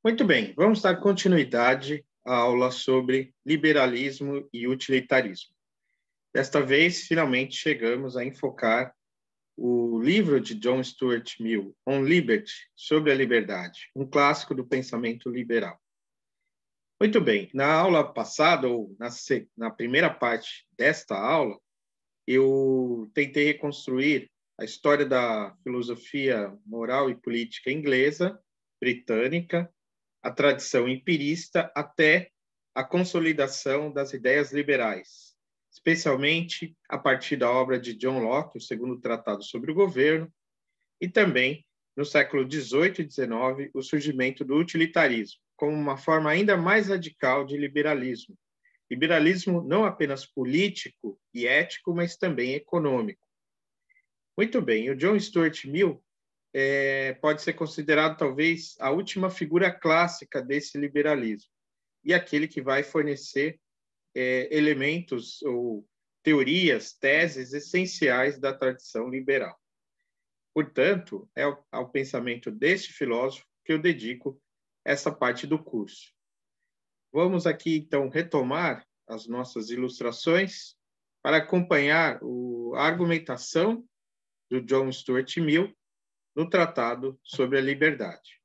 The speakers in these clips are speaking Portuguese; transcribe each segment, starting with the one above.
Muito bem, vamos dar continuidade à aula sobre liberalismo e utilitarismo. Desta vez, finalmente chegamos a enfocar o livro de John Stuart Mill, On Liberty, sobre a liberdade, um clássico do pensamento liberal. Muito bem, na aula passada, ou na primeira parte desta aula, eu tentei reconstruir a história da filosofia moral e política inglesa, britânica, a tradição empirista até a consolidação das ideias liberais, especialmente a partir da obra de John Locke, o segundo tratado sobre o governo, e também, no século XVIII e XIX, o surgimento do utilitarismo, como uma forma ainda mais radical de liberalismo. Liberalismo não apenas político e ético, mas também econômico. Muito bem, o John Stuart Mill pode ser considerado talvez a última figura clássica desse liberalismo e aquele que vai fornecer elementos ou teorias, teses essenciais da tradição liberal. Portanto, é ao pensamento deste filósofo que eu dedico essa parte do curso. Vamos aqui, então, retomar as nossas ilustrações para acompanhar a argumentação do John Stuart Mill no Tratado sobre a Liberdade.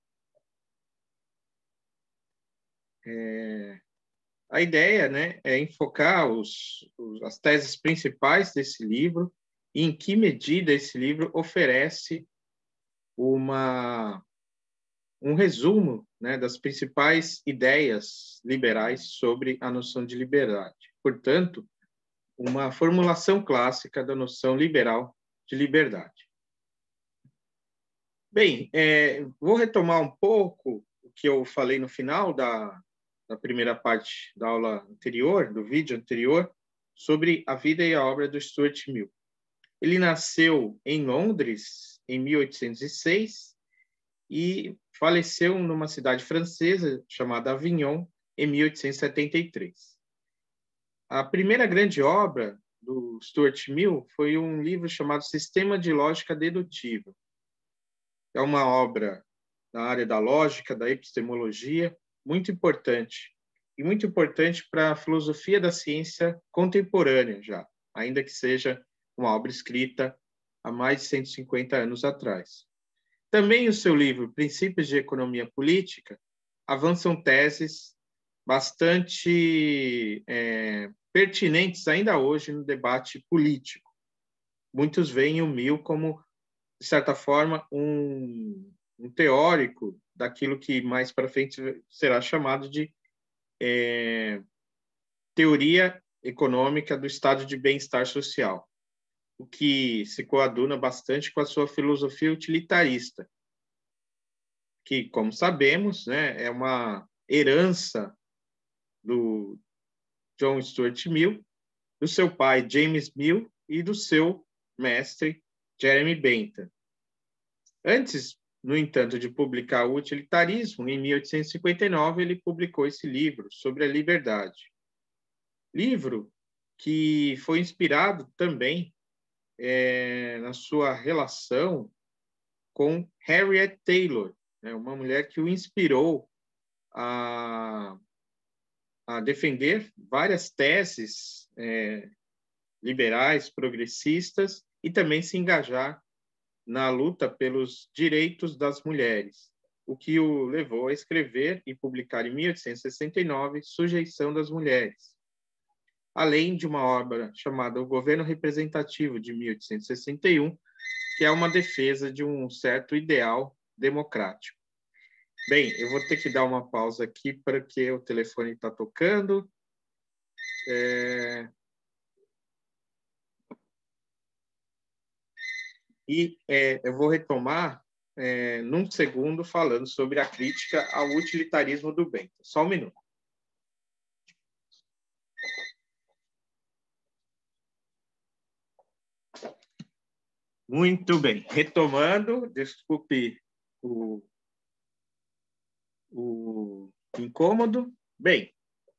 A ideia, é enfocar as teses principais desse livro e em que medida esse livro oferece um resumo, das principais ideias liberais sobre a noção de liberdade. Portanto, uma formulação clássica da noção liberal de liberdade. Bem, vou retomar um pouco o que eu falei no final da primeira parte da aula anterior, do vídeo anterior, sobre a vida e a obra do Stuart Mill. Ele nasceu em Londres em 1806 e faleceu numa cidade francesa chamada Avignon em 1873. A primeira grande obra do Stuart Mill foi um livro chamado Sistema de Lógica Dedutiva. É uma obra na área da lógica, da epistemologia, muito importante. E muito importante para a filosofia da ciência contemporânea já, ainda que seja uma obra escrita há mais de 150 anos atrás. Também o seu livro Princípios de Economia Política avançam teses bastante pertinentes ainda hoje no debate político. Muitos veem o Mill como, de certa forma, um teórico daquilo que mais para frente será chamado de teoria econômica do estado de bem-estar social, o que se coaduna bastante com a sua filosofia utilitarista, que, como sabemos, é uma herança do John Stuart Mill, do seu pai James Mill e do seu mestre Jeremy Bentham. Antes, no entanto, de publicar o Utilitarismo, em 1859, ele publicou esse livro sobre a liberdade. Livro que foi inspirado também na sua relação com Harriet Taylor, uma mulher que o inspirou a defender várias teses liberais, progressistas, e também se engajar na luta pelos direitos das mulheres, o que o levou a escrever e publicar em 1869 Sujeição das Mulheres, além de uma obra chamada O Governo Representativo, de 1861, que é uma defesa de um certo ideal democrático. Bem, eu vou ter que dar uma pausa aqui porque o telefone está tocando. Eu vou retomar num segundo falando sobre a crítica ao utilitarismo do Bentham. Só um minuto. Muito bem. Retomando, desculpe o incômodo. Bem,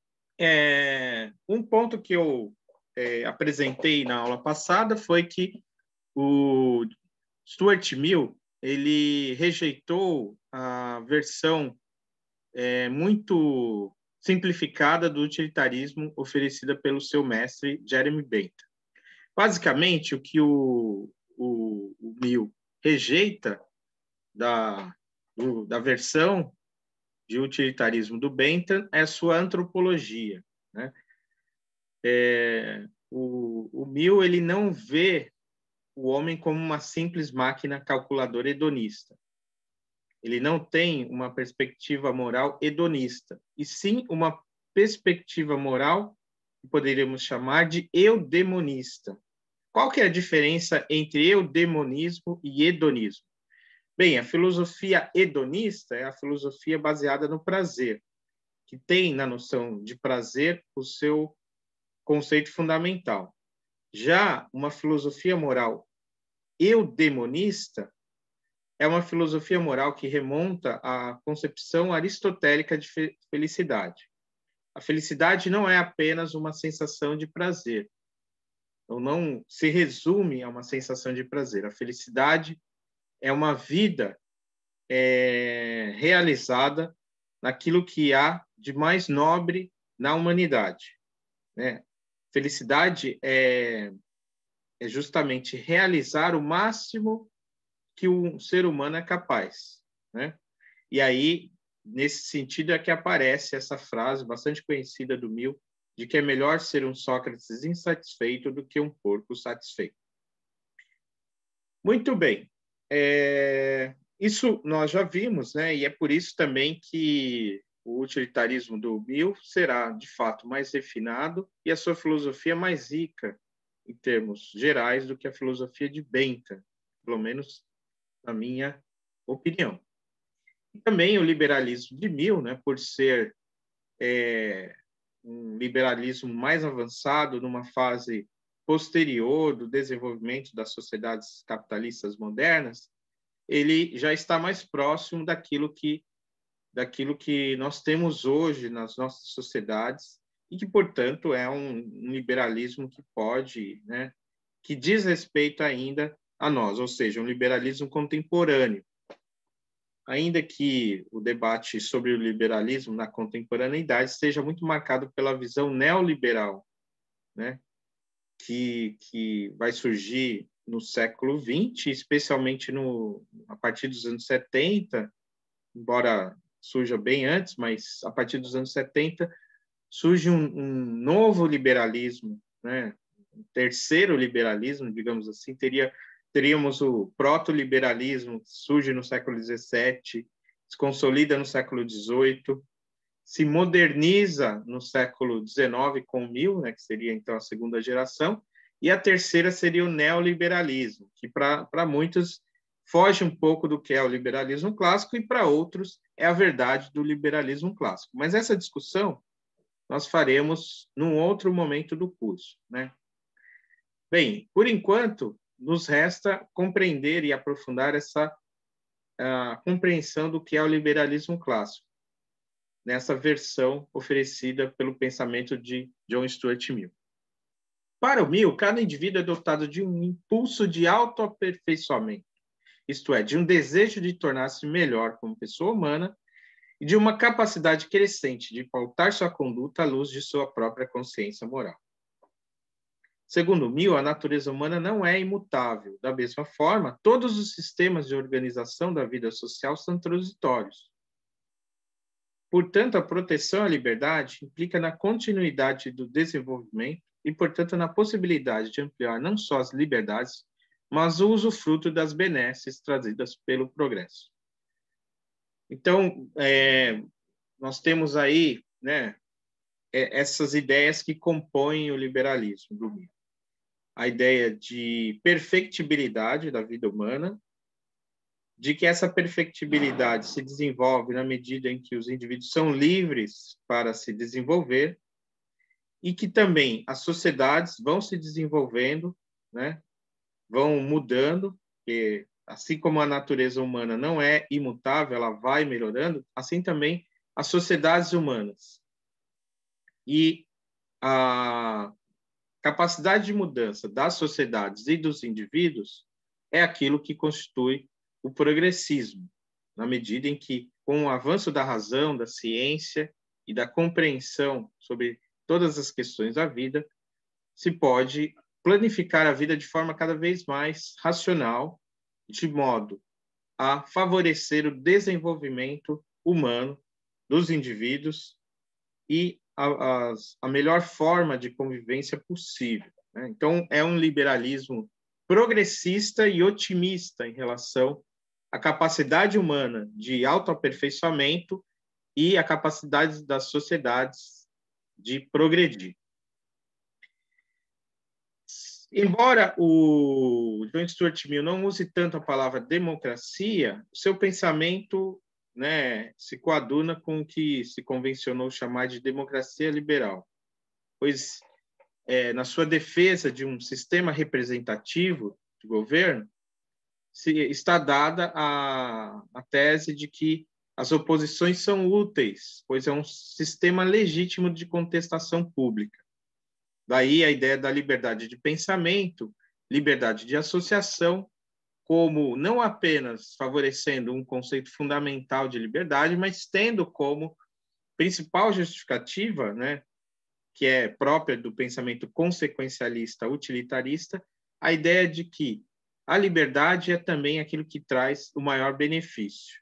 um ponto que eu apresentei na aula passada foi que o Stuart Mill ele rejeitou a versão muito simplificada do utilitarismo oferecida pelo seu mestre Jeremy Bentham. Basicamente, o que o Mill rejeita da versão de utilitarismo do Bentham é a sua antropologia, né? O Mill ele não vê o homem como uma simples máquina calculadora hedonista. Ele não tem uma perspectiva moral hedonista, e sim uma perspectiva moral que poderíamos chamar de eudemonista. Qual que é a diferença entre eudemonismo e hedonismo? Bem, a filosofia hedonista é a filosofia baseada no prazer, que tem na noção de prazer o seu conceito fundamental. Já uma filosofia moral eudemonista é uma filosofia moral que remonta à concepção aristotélica de felicidade. A felicidade não é apenas uma sensação de prazer, ou não se resume a uma sensação de prazer. A felicidade é uma vida realizada naquilo que há de mais nobre na humanidade, né? Felicidade é justamente realizar o máximo que um ser humano é capaz, né? E aí, nesse sentido, é que aparece essa frase bastante conhecida do Mill, de que é melhor ser um Sócrates insatisfeito do que um porco satisfeito. Muito bem. Isso nós já vimos, né? E é por isso também que o utilitarismo do Mill será, de fato, mais refinado e a sua filosofia mais rica, em termos gerais, do que a filosofia de Bentham, pelo menos na minha opinião. E também o liberalismo de Mill, né, por ser um liberalismo mais avançado, numa fase posterior do desenvolvimento das sociedades capitalistas modernas, ele já está mais próximo daquilo que nós temos hoje nas nossas sociedades e que, portanto, é um liberalismo que pode, né, que diz respeito ainda a nós, ou seja, um liberalismo contemporâneo. Ainda que o debate sobre o liberalismo na contemporaneidade esteja muito marcado pela visão neoliberal, né, que vai surgir no século XX, especialmente a partir dos anos 70, embora surja bem antes, mas a partir dos anos 70 surge um novo liberalismo, né? Um terceiro liberalismo, digamos assim. Teríamos o proto-liberalismo, que surge no século XVII, se consolida no século XVIII, se moderniza no século XIX com Mill, né, que seria então a segunda geração, e a terceira seria o neoliberalismo, que para muitos foge um pouco do que é o liberalismo clássico e para outros é a verdade do liberalismo clássico. Mas essa discussão nós faremos num outro momento do curso, né? Bem, por enquanto, nos resta compreender e aprofundar essa compreensão do que é o liberalismo clássico, nessa versão oferecida pelo pensamento de John Stuart Mill. Para o Mill, cada indivíduo é dotado de um impulso de autoaperfeiçoamento, isto é, de um desejo de tornar-se melhor como pessoa humana e de uma capacidade crescente de pautar sua conduta à luz de sua própria consciência moral. Segundo Mill, a natureza humana não é imutável. Da mesma forma, todos os sistemas de organização da vida social são transitórios. Portanto, a proteção à liberdade implica na continuidade do desenvolvimento e, portanto, na possibilidade de ampliar não só as liberdades, mas o usufruto das benesses trazidas pelo progresso. Então, nós temos aí, né, essas ideias que compõem o liberalismo do Mill. A ideia de perfectibilidade da vida humana, de que essa perfectibilidade se desenvolve na medida em que os indivíduos são livres para se desenvolver e que também as sociedades vão se desenvolvendo, né, vão mudando, e assim como a natureza humana não é imutável, ela vai melhorando, assim também as sociedades humanas. E a capacidade de mudança das sociedades e dos indivíduos é aquilo que constitui o progressismo, na medida em que com o avanço da razão, da ciência e da compreensão sobre todas as questões da vida, se pode planificar a vida de forma cada vez mais racional, de modo a favorecer o desenvolvimento humano dos indivíduos e a melhor forma de convivência possível, né? Então, é um liberalismo progressista e otimista em relação à capacidade humana de autoaperfeiçoamento e a capacidade das sociedades de progredir. Embora o John Stuart Mill não use tanto a palavra democracia, o seu pensamento, né, se coaduna com o que se convencionou chamar de democracia liberal, pois na sua defesa de um sistema representativo de governo, está dada a tese de que as oposições são úteis, pois é um sistema legítimo de contestação pública. Daí a ideia da liberdade de pensamento, liberdade de associação, como não apenas favorecendo um conceito fundamental de liberdade, mas tendo como principal justificativa, né, que é própria do pensamento consequencialista utilitarista, a ideia de que a liberdade é também aquilo que traz o maior benefício.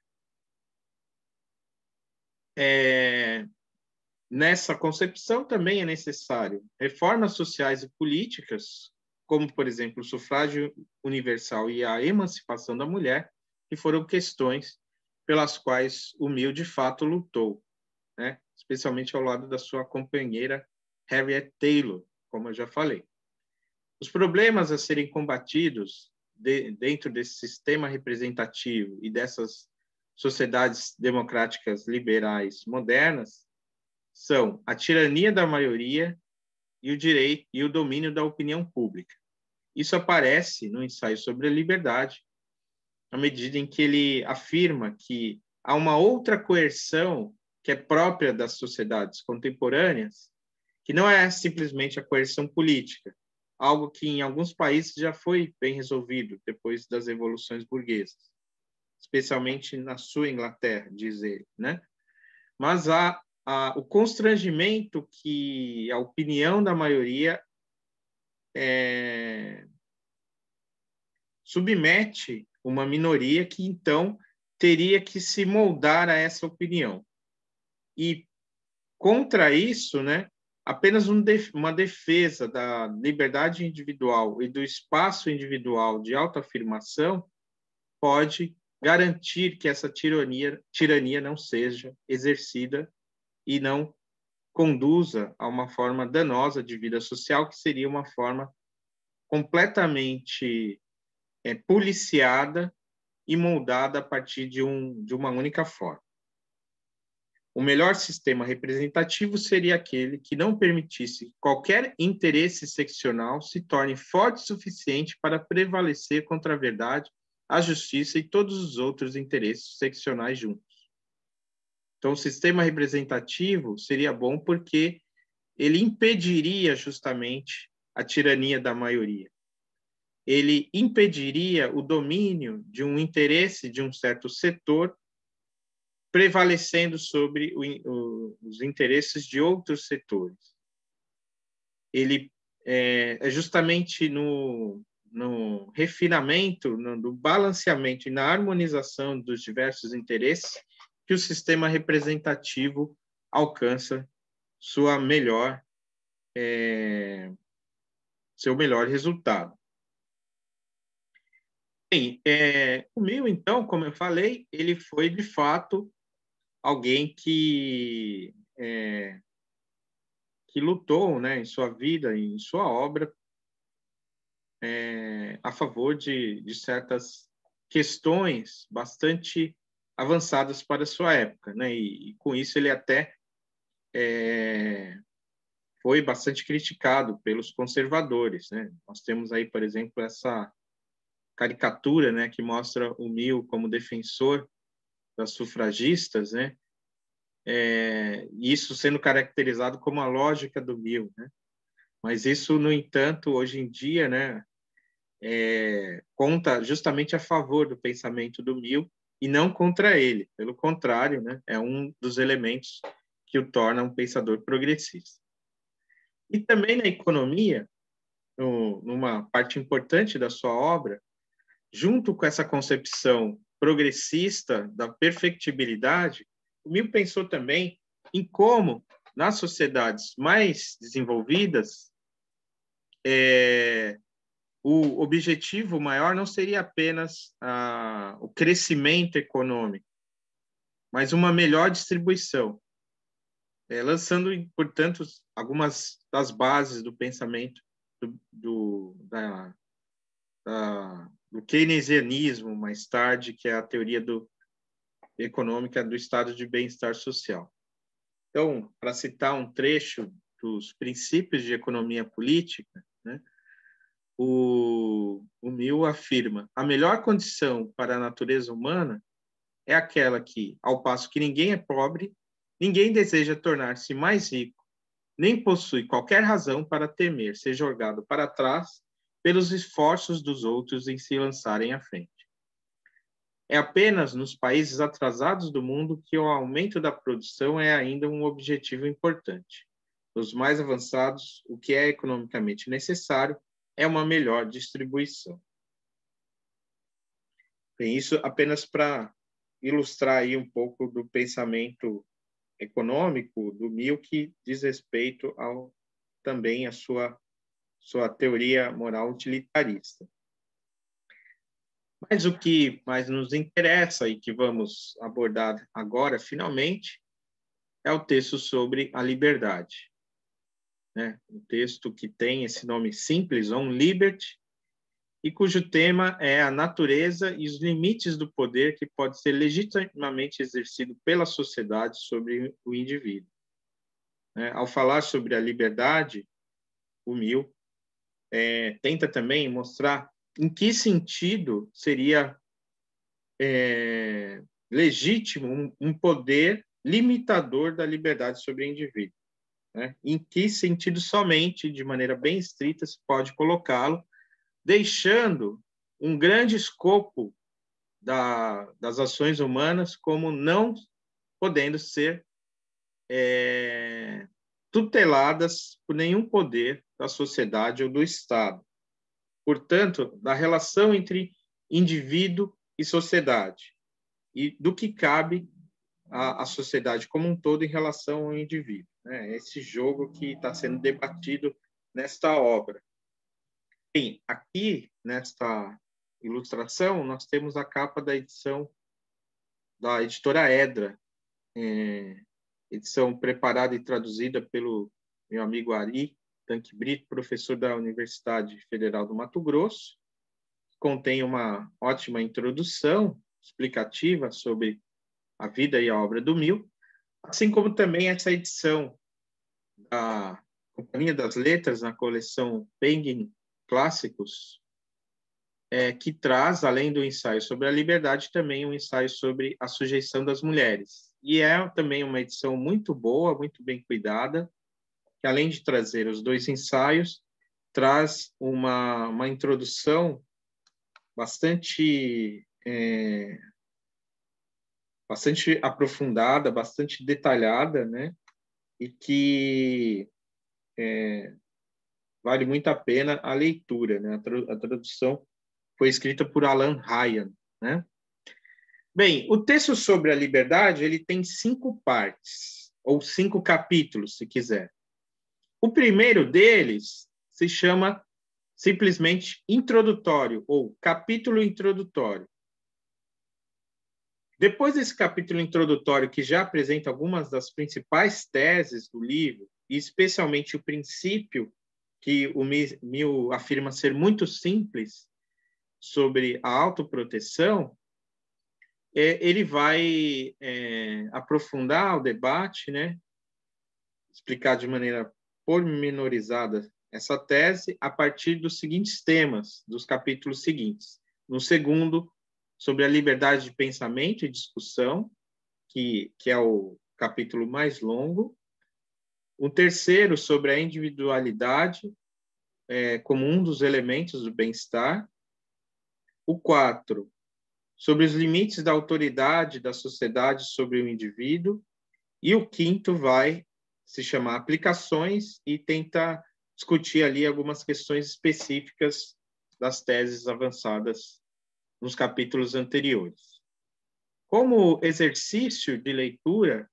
Nessa concepção também é necessário reformas sociais e políticas, como, por exemplo, o sufrágio universal e a emancipação da mulher, que foram questões pelas quais o Mill, de fato, lutou, né? Especialmente ao lado da sua companheira Harriet Taylor, como eu já falei. Os problemas a serem combatidos dentro desse sistema representativo e dessas sociedades democráticas liberais modernas são a tirania da maioria e o direito e o domínio da opinião pública. Isso aparece no ensaio sobre a liberdade, à medida em que ele afirma que há uma outra coerção que é própria das sociedades contemporâneas, que não é simplesmente a coerção política, algo que em alguns países já foi bem resolvido depois das revoluções burguesas, especialmente na sua Inglaterra, diz ele, né? Mas há o constrangimento que a opinião da maioria submete uma minoria que, então, teria que se moldar a essa opinião. E, contra isso, né, apenas uma defesa da liberdade individual e do espaço individual de autoafirmação pode garantir que essa tirania não seja exercida e não conduza a uma forma danosa de vida social, que seria uma forma completamente policiada e moldada a partir de uma única forma. O melhor sistema representativo seria aquele que não permitisse que qualquer interesse seccional se torne forte o suficiente para prevalecer contra a verdade, a justiça e todos os outros interesses seccionais juntos. Então, o sistema representativo seria bom porque ele impediria justamente a tirania da maioria. Ele impediria o domínio de um interesse de um certo setor prevalecendo sobre os interesses de outros setores. Ele é justamente no refinamento, no balanceamento e na harmonização dos diversos interesses que o sistema representativo alcança seu melhor resultado. Bem, o Mill, então, como eu falei, ele foi, de fato, alguém que lutou, né, em sua vida, em sua obra, a favor de certas questões bastante avançadas para a sua época, né? E com isso ele até foi bastante criticado pelos conservadores, né? Nós temos aí, por exemplo, essa caricatura, né, que mostra o Mill como defensor das sufragistas, né? Isso sendo caracterizado como a lógica do Mill, né? Mas isso, no entanto, hoje em dia, né, conta justamente a favor do pensamento do Mill e não contra ele. Pelo contrário, né, é um dos elementos que o torna um pensador progressista. E também na economia, numa parte importante da sua obra, junto com essa concepção progressista da perfectibilidade, o Mill pensou também em como, nas sociedades mais desenvolvidas, o objetivo maior não seria apenas o crescimento econômico, mas uma melhor distribuição, lançando, portanto, algumas das bases do pensamento do keynesianismo, mais tarde, que é a teoria econômica do estado de bem-estar social. Então, para citar um trecho dos princípios de economia política, né, o Mill afirma: a melhor condição para a natureza humana é aquela que, ao passo que ninguém é pobre, ninguém deseja tornar-se mais rico, nem possui qualquer razão para temer ser jogado para trás pelos esforços dos outros em se lançarem à frente. É apenas nos países atrasados do mundo que o aumento da produção é ainda um objetivo importante. Nos mais avançados, o que é economicamente necessário é uma melhor distribuição. Bem, isso apenas para ilustrar aí um pouco do pensamento econômico do Mill, que diz respeito também à sua teoria moral utilitarista. Mas o que mais nos interessa e que vamos abordar agora, finalmente, é o texto sobre a liberdade. Um texto que tem esse nome simples, On Liberty, e cujo tema é a natureza e os limites do poder que pode ser legitimamente exercido pela sociedade sobre o indivíduo. Ao falar sobre a liberdade, o Mill tenta também mostrar em que sentido seria legítimo um poder limitador da liberdade sobre o indivíduo. Em que sentido somente, de maneira bem estrita, se pode colocá-lo, deixando um grande escopo das ações humanas como não podendo ser tuteladas por nenhum poder da sociedade ou do Estado. Portanto, da relação entre indivíduo e sociedade, e do que cabe à sociedade como um todo em relação ao indivíduo. Esse jogo que está sendo debatido nesta obra. Bem, aqui, nesta ilustração, nós temos a capa da edição da editora Edra, edição preparada e traduzida pelo meu amigo Ari Tanque Brito, professor da Universidade Federal do Mato Grosso. Contém uma ótima introdução explicativa sobre a vida e a obra do Mill, assim como também essa edição da Companhia das Letras, na coleção Penguin Clássicos, que traz, além do ensaio sobre a liberdade, também um ensaio sobre a sujeição das mulheres. E é também uma edição muito boa, muito bem cuidada, que além de trazer os dois ensaios, traz uma introdução bastante aprofundada, bastante detalhada, né? E que vale muito a pena a leitura, né? A tradução foi escrita por Alan Ryan, né? Bem, o texto sobre a liberdade, ele tem 5 partes, ou 5 capítulos, se quiser. O primeiro deles se chama simplesmente introdutório, ou capítulo introdutório. Depois desse capítulo introdutório, que já apresenta algumas das principais teses do livro, e especialmente o princípio que o Mill afirma ser muito simples sobre a autoproteção, ele vai aprofundar o debate, né? Explicar de maneira pormenorizada essa tese a partir dos seguintes temas, dos capítulos seguintes. No segundo, sobre a liberdade de pensamento e discussão, que é o capítulo mais longo. O terceiro, sobre a individualidade como um dos elementos do bem-estar. O 4, sobre os limites da autoridade da sociedade sobre o indivíduo, e o quinto vai se chamar Aplicações e tenta discutir ali algumas questões específicas das teses avançadas nos capítulos anteriores. Como exercício de leitura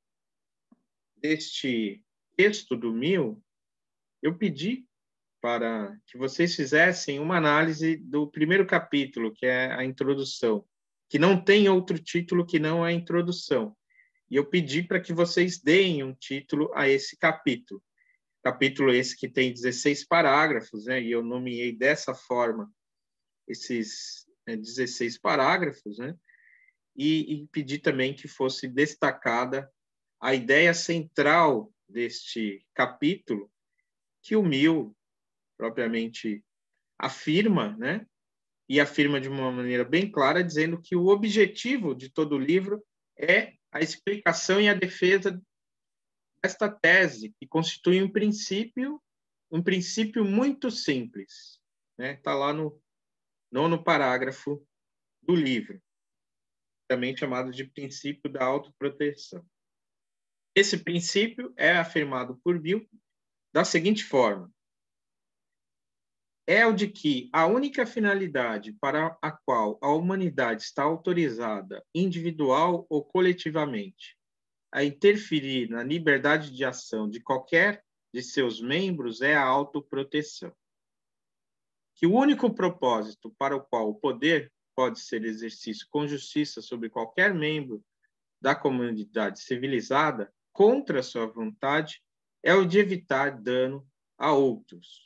deste texto do Mill, eu pedi para que vocês fizessem uma análise do primeiro capítulo, que é a introdução, que não tem outro título que não a introdução. E eu pedi para que vocês deem um título a esse capítulo. Capítulo esse que tem 16 parágrafos, né? E eu nomeei dessa forma esses 16 parágrafos, né? E pedi também que fosse destacada a ideia central deste capítulo, que o Mill propriamente afirma, né? E afirma de uma maneira bem clara, dizendo que o objetivo de todo o livro é a explicação e a defesa desta tese, que constitui um princípio muito simples, né? Está lá no 9º parágrafo do livro, também chamado de princípio da autoproteção. Esse princípio é afirmado por Mill da seguinte forma: é o de que a única finalidade para a qual a humanidade está autorizada, individual ou coletivamente, a interferir na liberdade de ação de qualquer de seus membros é a autoproteção. Que o único propósito para o qual o poder pode ser exercido com justiça sobre qualquer membro da comunidade civilizada, contra sua vontade, é o de evitar dano a outros.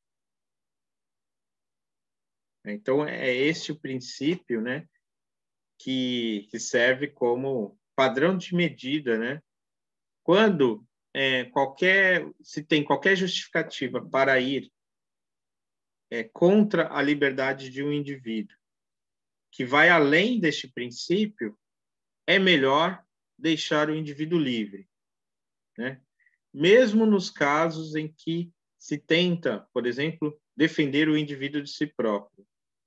Então, é esse o princípio, né, que serve como padrão de medida, né? Quando se tem qualquer justificativa para ir contra a liberdade de um indivíduo, que vai além deste princípio, é melhor deixar o indivíduo livre, né? Mesmo nos casos em que se tenta, por exemplo, defender o indivíduo de si próprio,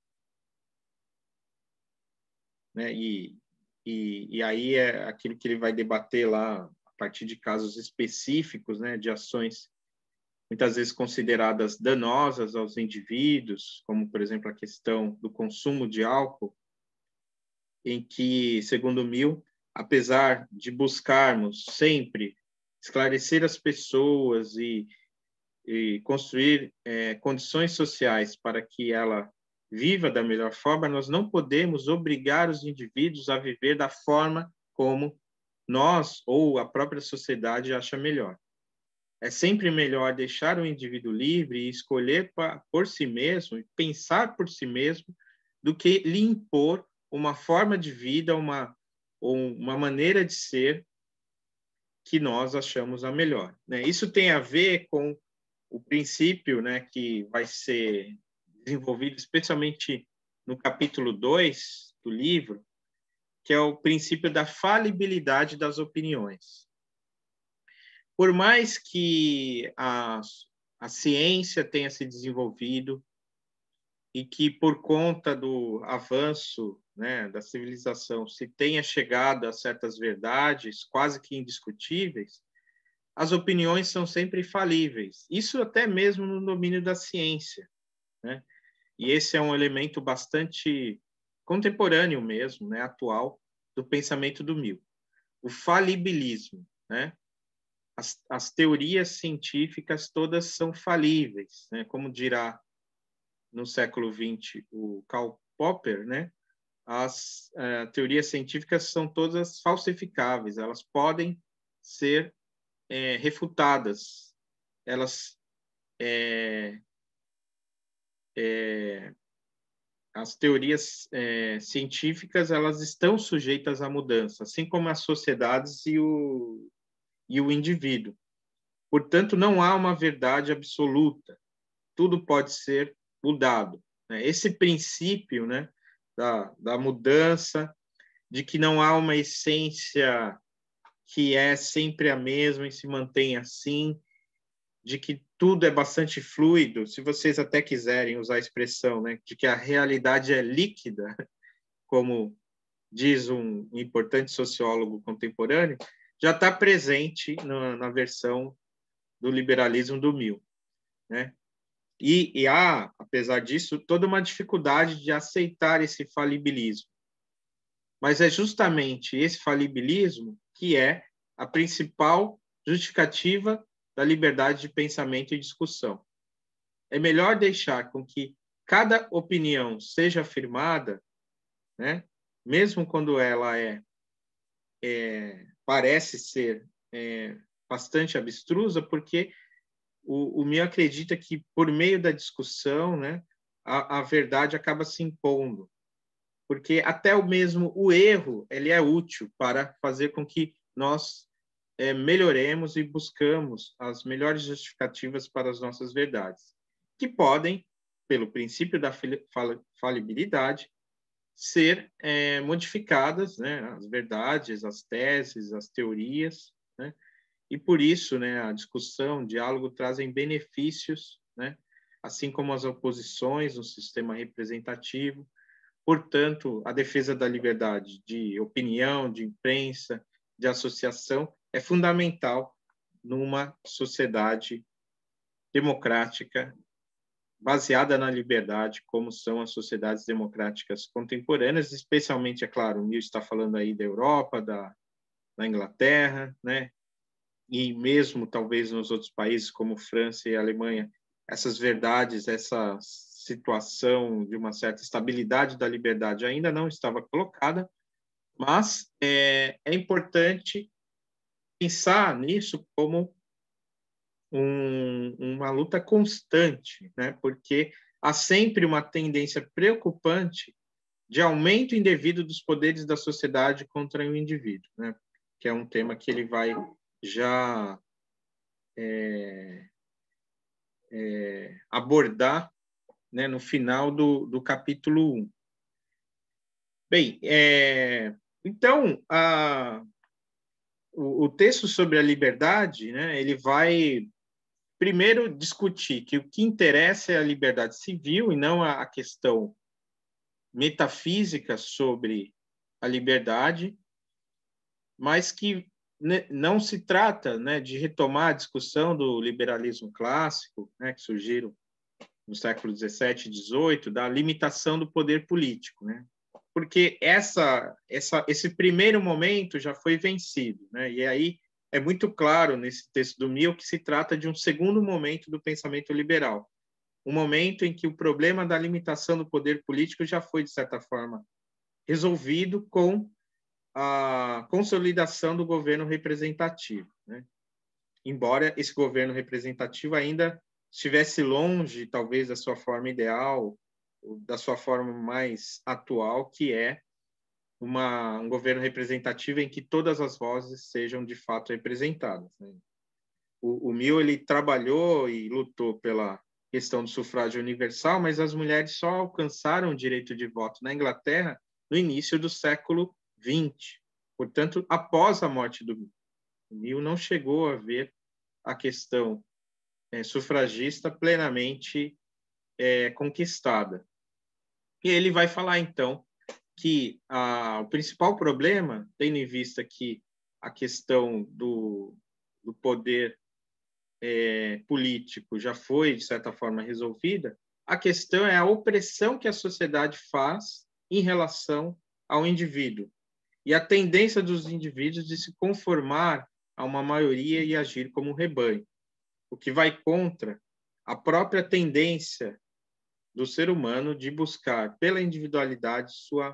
né? E aí é aquilo que ele vai debater lá a partir de casos específicos, né, de ações muitas vezes consideradas danosas aos indivíduos, como, por exemplo, a questão do consumo de álcool, em que, segundo Mill, apesar de buscarmos sempre esclarecer as pessoas e construir condições sociais para que ela viva da melhor forma, nós não podemos obrigar os indivíduos a viver da forma como nós ou a própria sociedade acha melhor. É sempre melhor deixar o indivíduo livre e escolher por si mesmo e pensar por si mesmo do que lhe impor uma forma de vida, uma maneira de ser que nós achamos a melhor, né? Isso tem a ver com o princípio, né, que vai ser desenvolvido especialmente no capítulo 2 do livro, que é o princípio da falibilidade das opiniões. Por mais que a ciência tenha se desenvolvido e que, por conta do avanço, né, da civilização, se tenha chegado a certas verdades quase que indiscutíveis, as opiniões são sempre falíveis. Isso até mesmo no domínio da ciência, né? E esse é um elemento bastante contemporâneo mesmo, né, atual, do pensamento do Mill. O falibilismo, né? As teorias científicas todas são falíveis, né? Como dirá no século XX o Karl Popper, né? As teorias científicas são todas falsificáveis, elas podem ser refutadas, elas as teorias científicas elas estão sujeitas à mudança, assim como as sociedades e o indivíduo. Portanto, não há uma verdade absoluta. Tudo pode ser mudado, né? Esse princípio, né, da mudança, de que não há uma essência que é sempre a mesma e se mantém assim, de que tudo é bastante fluido, se vocês até quiserem usar a expressão, né, de que a realidade é líquida, como diz um importante sociólogo contemporâneo, já está presente na versão do liberalismo do Mill, né? E há, apesar disso, toda uma dificuldade de aceitar esse falibilismo. Mas é justamente esse falibilismo que é a principal justificativa da liberdade de pensamento e discussão. É melhor deixar com que cada opinião seja afirmada, né? Mesmo quando ela parece ser bastante abstrusa, porque o Mill acredita que, por meio da discussão, né, a verdade acaba se impondo. Porque até mesmo o erro ele é útil para fazer com que nós melhoremos e buscamos as melhores justificativas para as nossas verdades, que podem, pelo princípio da falibilidade, ser modificadas, né, as verdades, as teses, as teorias, né, e por isso, né, a discussão, o diálogo trazem benefícios, né, assim como as oposições no sistema representativo. Portanto, a defesa da liberdade de opinião, de imprensa, de associação é fundamental numa sociedade democrática baseada na liberdade, como são as sociedades democráticas contemporâneas, especialmente, é claro, o Mill está falando aí da Europa, da Inglaterra, né? E mesmo talvez nos outros países como França e Alemanha, essas verdades, essa situação de uma certa estabilidade da liberdade ainda não estava colocada, mas é importante pensar nisso como uma luta constante, né? Porque há sempre uma tendência preocupante de aumento indevido dos poderes da sociedade contra o indivíduo, né? Que é um tema que ele vai já abordar, né, no final do capítulo 1. Bem, então, o texto sobre a liberdade, né, ele vai primeiro discutir que o que interessa é a liberdade civil e não a questão metafísica sobre a liberdade, mas que não se trata, né, de retomar a discussão do liberalismo clássico, né, que surgiram no século XVII e XVIII, da limitação do poder político, né? Porque esse primeiro momento já foi vencido, né? E aí é muito claro nesse texto do Mill que se trata de um segundo momento do pensamento liberal, um momento em que o problema da limitação do poder político já foi, de certa forma, resolvido com a consolidação do governo representativo, né? Embora esse governo representativo ainda estivesse longe, talvez, da sua forma ideal, da sua forma mais atual, que é um governo representativo em que todas as vozes sejam, de fato, representadas, né? O Mill ele trabalhou e lutou pela questão do sufrágio universal, mas as mulheres só alcançaram o direito de voto na Inglaterra no início do século XX, portanto, após a morte do Mill. O Mill não chegou a ver a questão sufragista plenamente conquistada. E ele vai falar, então, que o principal problema, tendo em vista que a questão do poder político já foi, de certa forma, resolvida, a questão é a opressão que a sociedade faz em relação ao indivíduo e a tendência dos indivíduos de se conformar a uma maioria e agir como um rebanho, o que vai contra a própria tendência do ser humano de buscar pela individualidade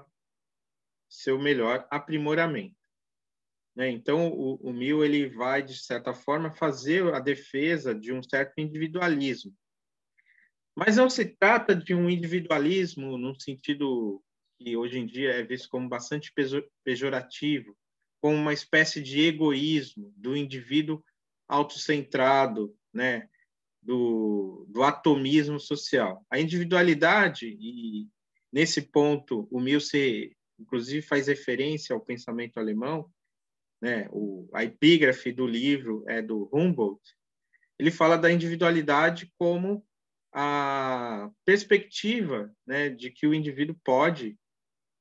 seu melhor aprimoramento, né? Então o Mill ele vai, de certa forma, fazer a defesa de um certo individualismo, mas não se trata de um individualismo no sentido que hoje em dia é visto como bastante pejorativo, como uma espécie de egoísmo do indivíduo autocentrado, né? do atomismo social. A individualidade, e nesse ponto o Mill inclusive faz referência ao pensamento alemão, né? A epígrafe do livro é do Humboldt. Ele fala da individualidade como a perspectiva, né, de que o indivíduo pode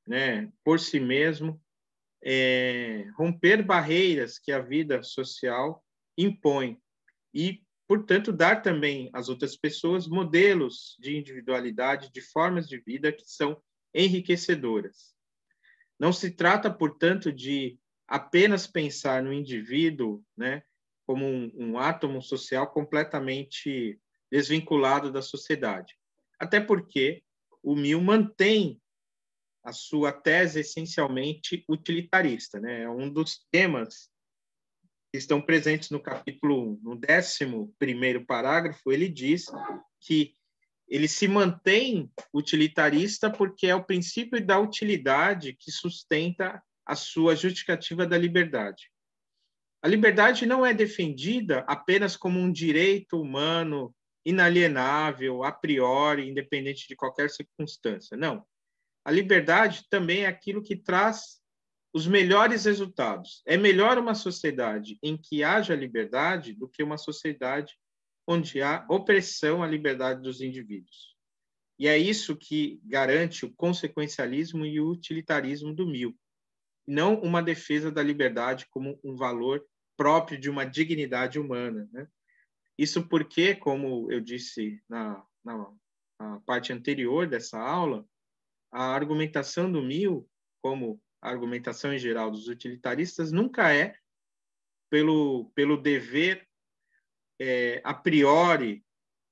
né, por si mesmo, romper barreiras que a vida social impõe e, portanto, dar também às outras pessoas modelos de individualidade, de formas de vida que são enriquecedoras. Não se trata, portanto, de apenas pensar no indivíduo, né, como um átomo social completamente desvinculado da sociedade. Até porque o Mill mantém a sua tese essencialmente utilitarista, né? É um dos temas que estão presentes no capítulo 1. No 11º parágrafo, ele diz que ele se mantém utilitarista porque é o princípio da utilidade que sustenta a sua justificativa da liberdade. A liberdade não é defendida apenas como um direito humano inalienável, a priori, independente de qualquer circunstância. Não. A liberdade também é aquilo que traz os melhores resultados. É melhor uma sociedade em que haja liberdade do que uma sociedade onde há opressão à liberdade dos indivíduos. E é isso que garante o consequencialismo e o utilitarismo do Mill, não uma defesa da liberdade como um valor próprio de uma dignidade humana, né? Isso porque, como eu disse na parte anterior dessa aula, a argumentação do Mill, como a argumentação em geral dos utilitaristas, nunca é pelo dever a priori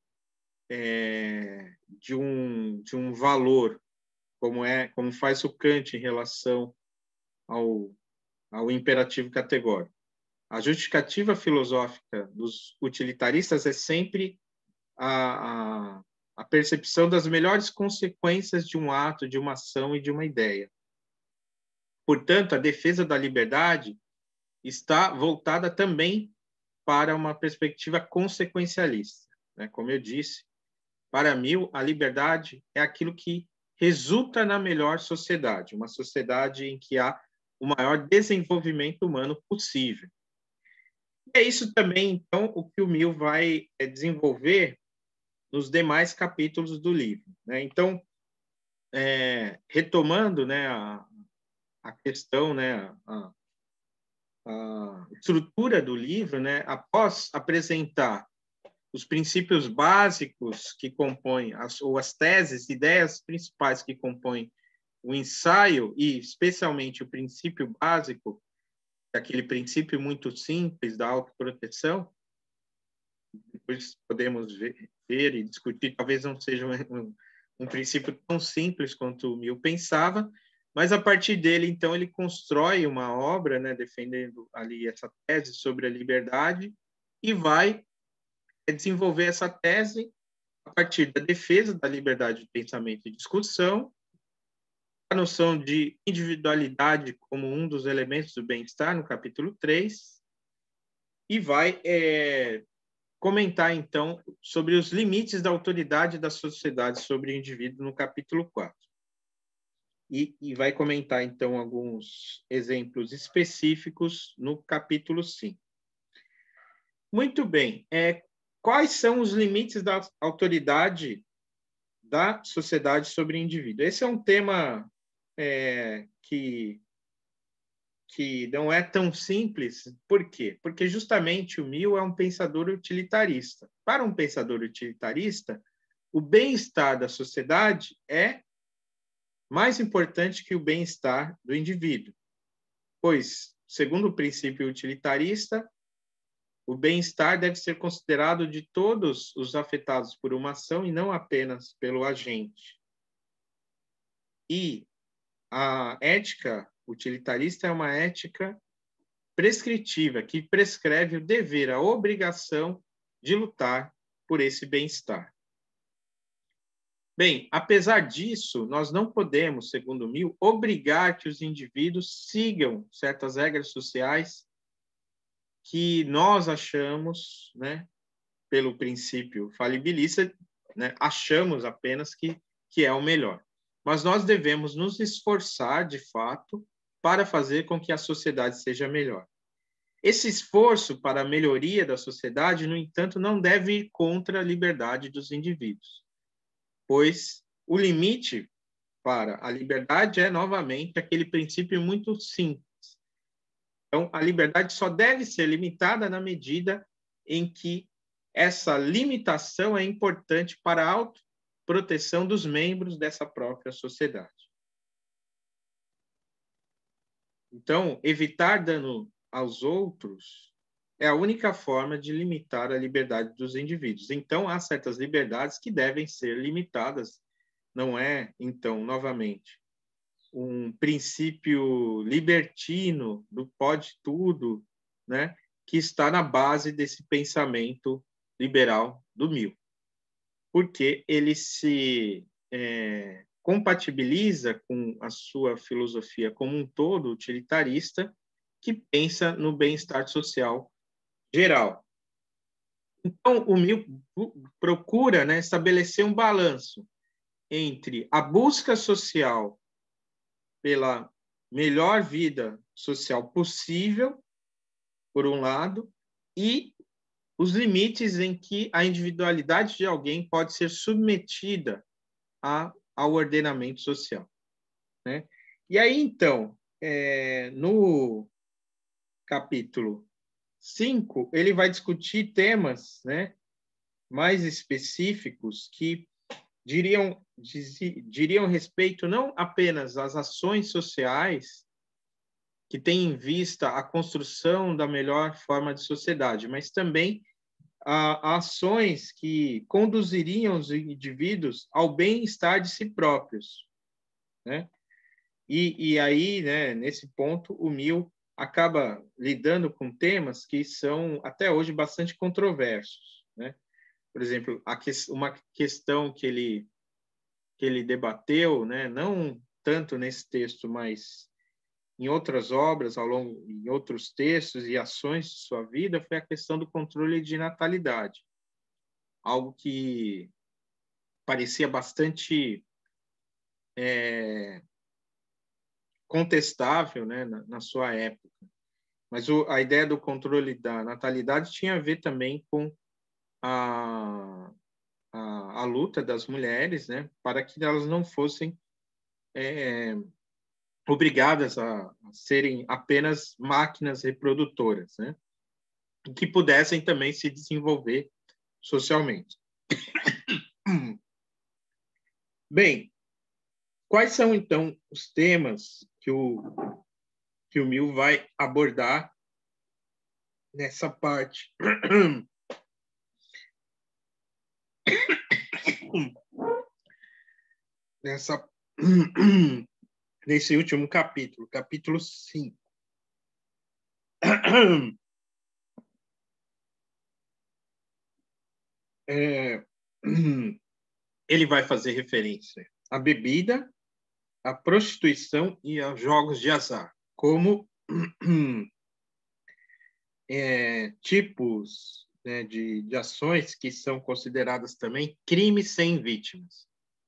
de um valor, como faz o Kant em relação ao imperativo categórico. A justificativa filosófica dos utilitaristas é sempre a percepção das melhores consequências de um ato, de uma ação e de uma ideia. Portanto, a defesa da liberdade está voltada também para uma perspectiva consequencialista, né? Como eu disse, para Mill, a liberdade é aquilo que resulta na melhor sociedade, uma sociedade em que há o maior desenvolvimento humano possível. E é isso também, então, o que o Mill vai desenvolver nos demais capítulos do livro, né? Então, retomando, né, a questão, né, a estrutura do livro, né, após apresentar os princípios básicos que compõem, ou as teses, ideias principais que compõem o ensaio, e especialmente o princípio básico, aquele princípio muito simples da autoproteção, depois podemos ver e discutir, talvez não seja um princípio tão simples quanto o Mill pensava, mas a partir dele, então, ele constrói uma obra, né, defendendo ali essa tese sobre a liberdade e vai desenvolver essa tese a partir da defesa da liberdade de pensamento e discussão, a noção de individualidade como um dos elementos do bem-estar, no capítulo 3, e vai comentar, então, sobre os limites da autoridade da sociedade sobre o indivíduo, no capítulo 4. E vai comentar, então, alguns exemplos específicos no capítulo 5. Muito bem. Quais são os limites da autoridade da sociedade sobre o indivíduo? Esse é um tema que não é tão simples. Por quê? Porque justamente o Mill é um pensador utilitarista. Para um pensador utilitarista, o bem-estar da sociedade é mais importante que o bem-estar do indivíduo, pois, segundo o princípio utilitarista, o bem-estar deve ser considerado de todos os afetados por uma ação e não apenas pelo agente. E a ética utilitarista é uma ética prescritiva, que prescreve o dever, a obrigação de lutar por esse bem-estar. Bem, apesar disso, nós não podemos, segundo Mill, obrigar que os indivíduos sigam certas regras sociais que nós achamos, né, pelo princípio falibilista, né, achamos apenas que é o melhor. Mas nós devemos nos esforçar, de fato, para fazer com que a sociedade seja melhor. Esse esforço para a melhoria da sociedade, no entanto, não deve ir contra a liberdade dos indivíduos, pois o limite para a liberdade é, novamente, aquele princípio muito simples. Então, a liberdade só deve ser limitada na medida em que essa limitação é importante para a autoproteção dos membros dessa própria sociedade. Então, evitar dano aos outros é a única forma de limitar a liberdade dos indivíduos. Então, há certas liberdades que devem ser limitadas. Não é, então, novamente, um princípio libertino do pode tudo, né, que está na base desse pensamento liberal do Mill, porque ele se compatibiliza com a sua filosofia como um todo utilitarista, que pensa no bem-estar social geral. Então, o Mill procura, né, estabelecer um balanço entre a busca social pela melhor vida social possível, por um lado, e os limites em que a individualidade de alguém pode ser submetida ao ordenamento social, né? E aí, então, no capítulo 5, ele vai discutir temas, né, mais específicos que diriam respeito não apenas às ações sociais que têm em vista a construção da melhor forma de sociedade, mas também a ações que conduziriam os indivíduos ao bem-estar de si próprios, né? E aí, né, nesse ponto, o Mill acaba lidando com temas que são até hoje bastante controversos, né? Por exemplo, uma questão que ele debateu, né, não tanto nesse texto, mas em outras obras, em outros textos e ações de sua vida, foi a questão do controle de natalidade. Algo que parecia bastante contestável, né, na sua época. Mas a ideia do controle da natalidade tinha a ver também com a luta das mulheres, né, para que elas não fossem obrigadas a serem apenas máquinas reprodutoras, né, e que pudessem também se desenvolver socialmente. Bem, quais são, então, os temas que o Mill vai abordar nessa parte? Nesse último capítulo, capítulo 5. Ele vai fazer referência à bebida, à prostituição e aos jogos de azar, como tipos, né, de ações que são consideradas também crimes sem vítimas.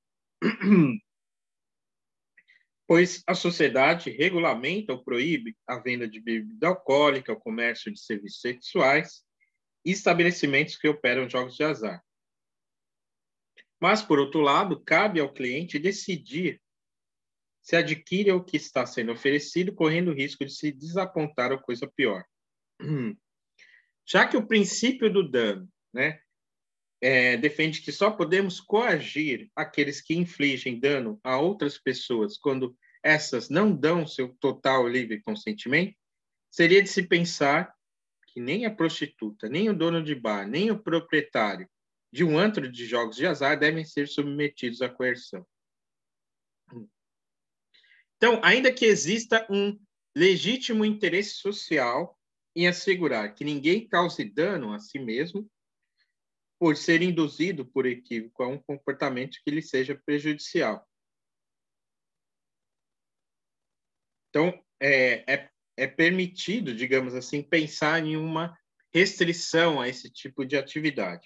Pois a sociedade regulamenta ou proíbe a venda de bebida alcoólica, o comércio de serviços sexuais e estabelecimentos que operam jogos de azar. Mas, por outro lado, cabe ao cliente decidir se adquire o que está sendo oferecido, correndo o risco de se desapontar ou coisa pior. Já que o princípio do dano, né, defende que só podemos coagir aqueles que infligem dano a outras pessoas quando essas não dão seu total livre consentimento, seria de se pensar que nem a prostituta, nem o dono de bar, nem o proprietário de um antro de jogos de azar devem ser submetidos à coerção. Então, ainda que exista um legítimo interesse social em assegurar que ninguém cause dano a si mesmo por ser induzido por equívoco a um comportamento que lhe seja prejudicial. Então, é permitido, digamos assim, pensar em uma restrição a esse tipo de atividade.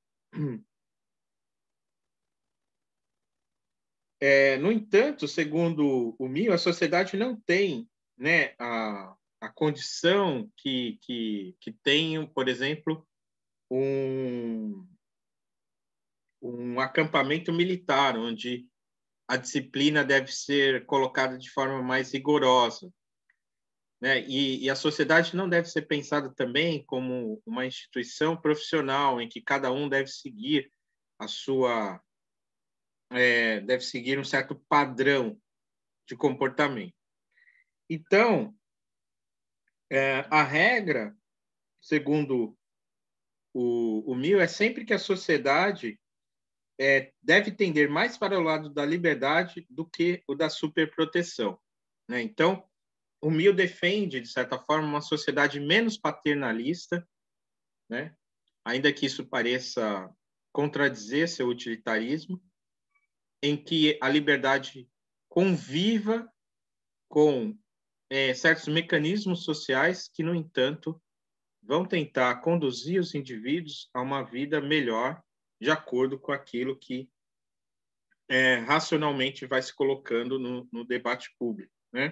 No entanto, segundo o Mill, a sociedade não tem, né, a condição que tem, por exemplo, um acampamento militar, onde a disciplina deve ser colocada de forma mais rigorosa, né? E a sociedade não deve ser pensada também como uma instituição profissional em que cada um deve seguir deve seguir um certo padrão de comportamento. Então, a regra, segundo o Mill, é sempre que a sociedade deve tender mais para o lado da liberdade do que o da superproteção, né? Então, o Mill defende, de certa forma, uma sociedade menos paternalista, né? Ainda que isso pareça contradizer seu utilitarismo, em que a liberdade conviva com certos mecanismos sociais que, no entanto, vão tentar conduzir os indivíduos a uma vida melhor, de acordo com aquilo que racionalmente vai se colocando no debate público, né?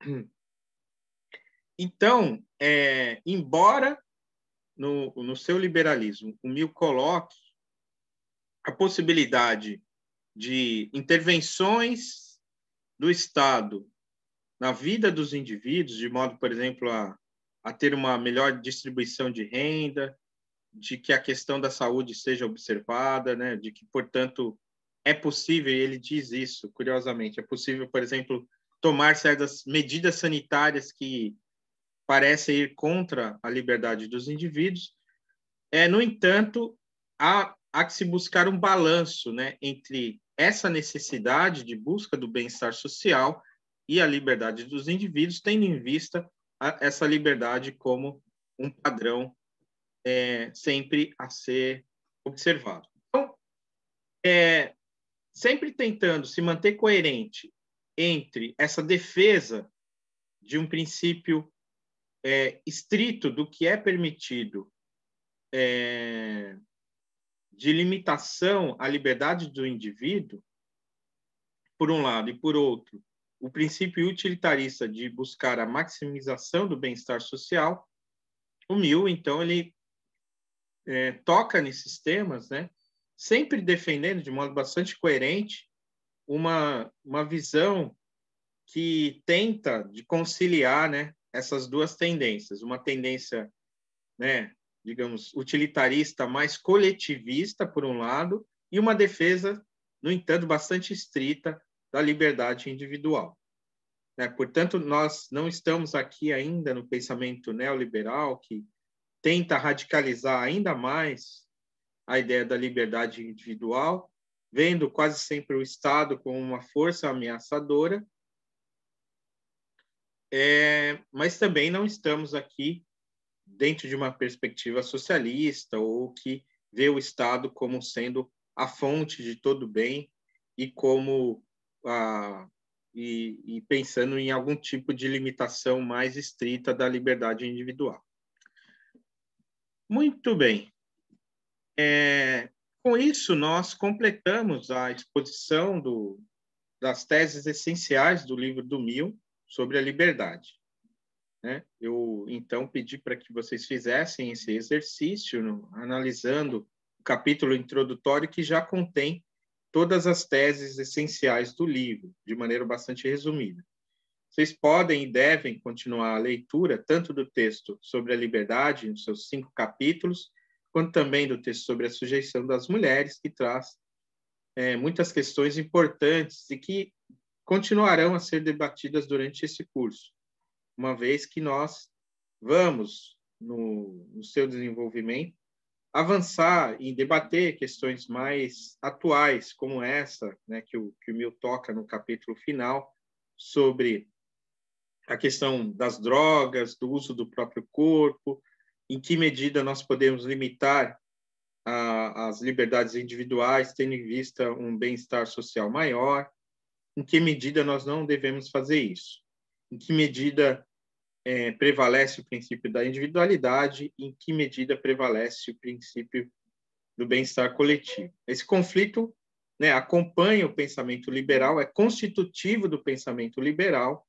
Então, embora no seu liberalismo o Mill coloque a possibilidade de intervenções do Estado na vida dos indivíduos, de modo, por exemplo, a ter uma melhor distribuição de renda, de que a questão da saúde seja observada, né? De que, portanto, é possível, e ele diz isso, curiosamente, é possível, por exemplo, tomar certas medidas sanitárias que parecem ir contra a liberdade dos indivíduos. No entanto, há que se buscar um balanço, né, entre essa necessidade de busca do bem-estar social e a liberdade dos indivíduos, tendo em vista essa liberdade como um padrão sempre a ser observado. Então, sempre tentando se manter coerente entre essa defesa de um princípio estrito do que é permitido de limitação à liberdade do indivíduo, por um lado, e por outro, o princípio utilitarista de buscar a maximização do bem-estar social, o Mill, então, ele toca nesses temas, né, sempre defendendo, de modo bastante coerente, uma visão que tenta de conciliar, né, essas duas tendências, uma tendência, né, digamos, utilitarista mais coletivista, por um lado, e uma defesa, no entanto, bastante estrita da liberdade individual, né? Portanto, nós não estamos aqui ainda no pensamento neoliberal que tenta radicalizar ainda mais a ideia da liberdade individual, vendo quase sempre o Estado como uma força ameaçadora, mas também não estamos aqui dentro de uma perspectiva socialista ou que vê o Estado como sendo a fonte de todo bem e como e pensando em algum tipo de limitação mais estrita da liberdade individual. Muito bem. Com isso, nós completamos a exposição das teses essenciais do livro do Mill sobre a liberdade, né? Eu, então, pedi para que vocês fizessem esse exercício, analisando o capítulo introdutório, que já contém todas as teses essenciais do livro, de maneira bastante resumida. Vocês podem e devem continuar a leitura, tanto do texto sobre a liberdade, nos seus 5 capítulos, quanto também do texto sobre a sujeição das mulheres, que traz muitas questões importantes e que continuarão a ser debatidas durante esse curso, uma vez que nós vamos, no seu desenvolvimento, avançar e debater questões mais atuais, como essa, né, que o Mill toca no capítulo final, sobre a questão das drogas, do uso do próprio corpo, em que medida nós podemos limitar as liberdades individuais, tendo em vista um bem-estar social maior, em que medida nós não devemos fazer isso, em que medida prevalece o princípio da individualidade, em que medida prevalece o princípio do bem-estar coletivo. Esse conflito, né, acompanha o pensamento liberal, é constitutivo do pensamento liberal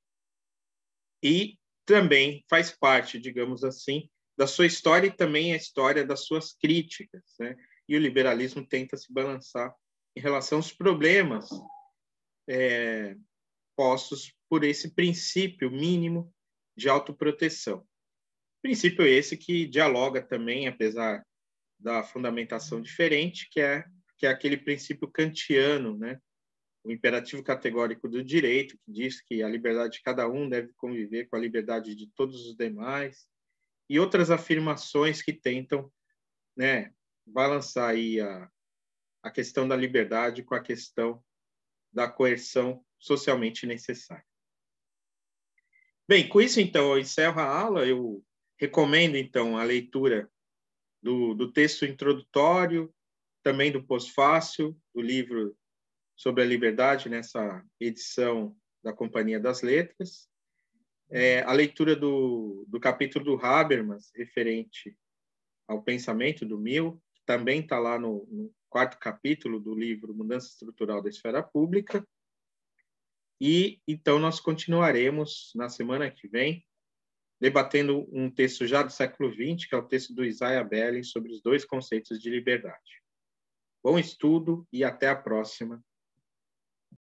e também faz parte, digamos assim, da sua história e também a história das suas críticas, né? E o liberalismo tenta se balançar em relação aos problemas postos por esse princípio mínimo de autoproteção. Princípio esse que dialoga também, apesar da fundamentação diferente, que é aquele princípio kantiano, né? O imperativo categórico do direito, que diz que a liberdade de cada um deve conviver com a liberdade de todos os demais, e outras afirmações que tentam, né, balançar aí a questão da liberdade com a questão da coerção socialmente necessária. Bem, com isso, então, eu encerro a aula. Eu recomendo, então, a leitura do texto introdutório, também do pós-fácil, do livro sobre a liberdade, nessa edição da Companhia das Letras. A leitura do capítulo do Habermas, referente ao pensamento do Mill, que também está lá no 4º capítulo do livro Mudança Estrutural da Esfera Pública. E, então, nós continuaremos, na semana que vem, debatendo um texto já do século XX, que é o texto do Isaiah Berlin, sobre os 2 conceitos de liberdade. Bom estudo e até a próxima.